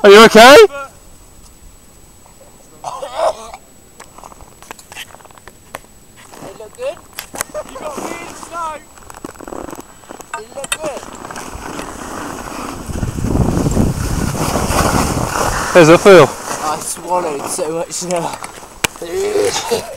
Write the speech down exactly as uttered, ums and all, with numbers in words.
Are you okay? They look good? You got me in snow. They look good. How's it feel? I swallowed so much snow.